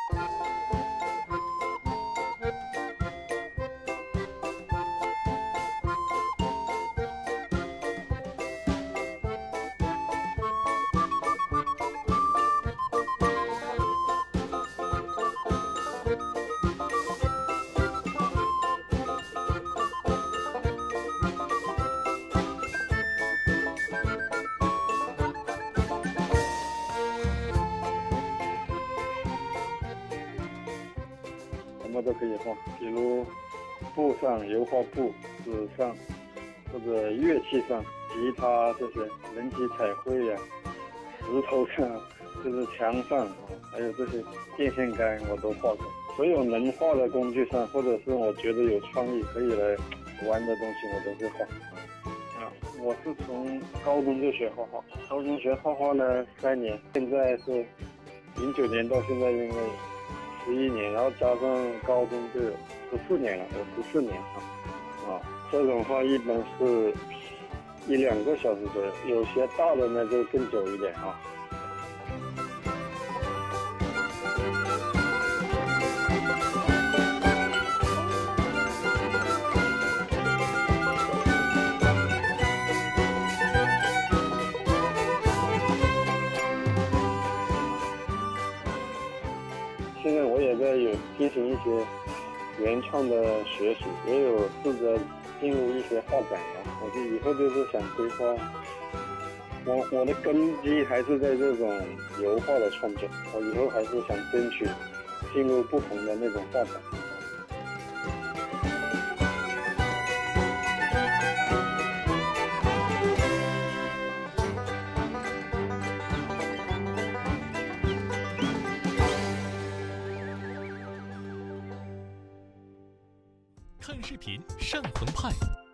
什么都可以画，比如布上油画布、纸上，或者乐器上，吉他这些，人体彩绘呀、石头上，就是墙上啊，还有这些电线杆我都画过。所有能画的工具上，或者是我觉得有创意可以来玩的东西，我都会画。我是从高中就学画画，高中学画画呢3年，现在是09年到现在，因为11年，然后加上高中就有14年了，有14年这种画一般是1-2个小时左右，有些大的呢就更久一点啊。现在我也在有进行一些原创的学习，也有试着进入一些画展啊。我就以后就是想规划，我的根基还是在这种油画的创作，我以后还是想争取进入不同的那种画展。 看视频上澎湃。